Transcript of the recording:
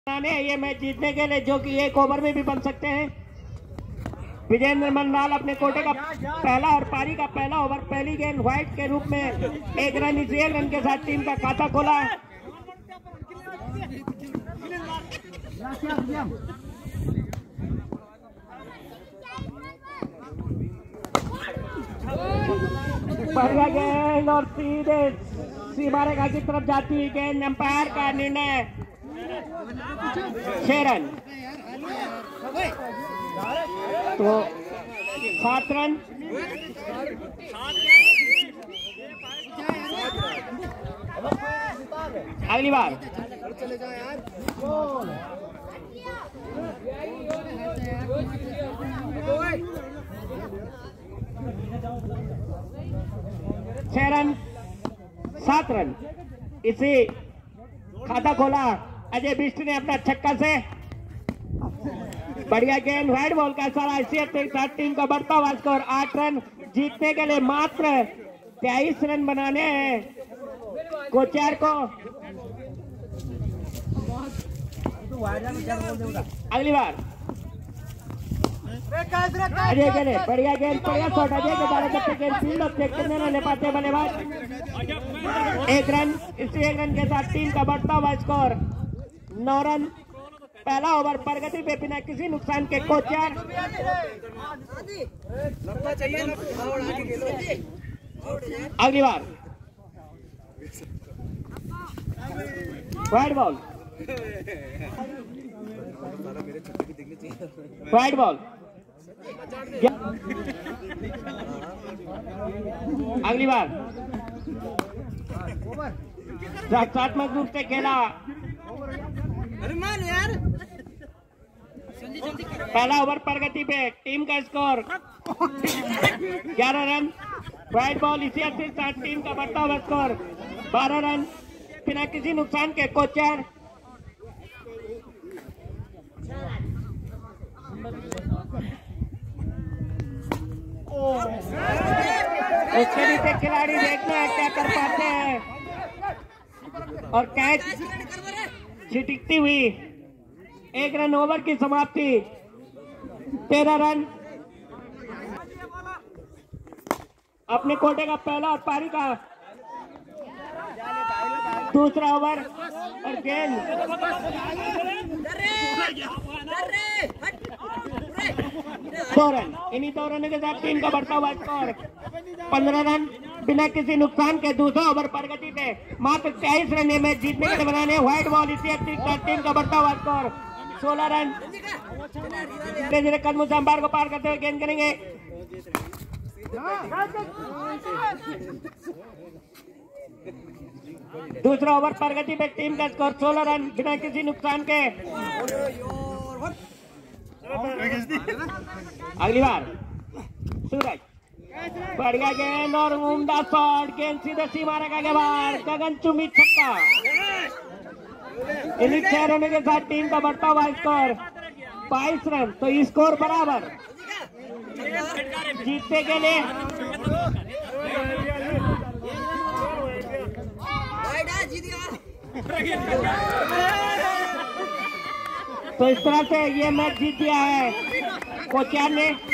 ये मैच जीतने के लिए, जो कि एक ओवर में भी बन सकते हैं। विजेंद्र मंडाल अपने कोटे का पहला और पारी का पहला ओवर पहली गेंद व्हाइट के रूप में 1 रन, इस 1 रन के साथ टीम का खाता खोला। बढ़िया गेंद और सीधे सीमा रेखा की तरफ जाती हुई गेंद। अंपायर का निर्णय 6 रन, तो 7 रन। अगली बार छह रन, 7 रन, इसी खाता खोला अजय बिष्ट ने अपना छक्का से। बढ़िया गेंद, व्हाइट बॉल का सारा हैसियत के साथ टीम का बढ़ता हुआ स्कोर 8 रन। जीतने के लिए मात्र 23 रन बनाने हैं कोचार को। अगली बार अजय गेले, बढ़िया गेंद, बढ़िया शॉट। अजय के द्वारा जब गेंद फील्ड ऑब्जेक्ट करने न ले पाते बल्लेबाज। 1 रन, इसी 1 रन के साथ टीम का बढ़ता हुआ स्कोर 9 रन। पहला ओवर प्रगति पे बिना किसी नुकसान के कोचार। अगली बार व्हाइट बॉल, व्हाइट बॉल। अगली बार रक्षात्मक रूप से खेला। पहला ओवर प्रगति पे टीम का स्कोर 11 रन। व्हाइट बॉल, इसी के साथ टीम का बढ़ता हुआ स्कोर 12 रन बिना किसी नुकसान के कोचार। उसके नीचे खिलाड़ी देखते हैं क्या कर पाते हैं, और कैच छिटकती हुई 1 रन, ओवर की समाप्ति 13 रन। अपने कोटे का पहला और पारी का दूसरा ओवर और गेंद 2 रन। इन्हीं 2 रनों के साथ टीम का बढ़ता हुआ स्कोर 15 रन बिना किसी नुकसान के। दूसरा ओवर प्रगति पे मात्र 23 रन में जीतने के लिए बनाने। व्हाइट बॉल, इसी टीम का बढ़ता हुआ स्कोर 16 रन। धीरे धीरे कदमों से अंपायर को पार करते हुए गेंद करेंगे। दूसरा ओवर प्रगति पे टीम का स्कोर 16 रन बिना किसी नुकसान के। अगली बार सूरज, बढ़िया गेंद और उम्दा शॉट। गेंद सीधे सीमा रेखा के बाहर, गगनचुंबी छक्का। इन्हीं 6 रनों के साथ टीम का बढ़ता हुआ स्कोर 22 रन, तो स्कोर बराबर। जीतने के लिए तो इस तरह से ये मैच जीत दिया है कोचार ने।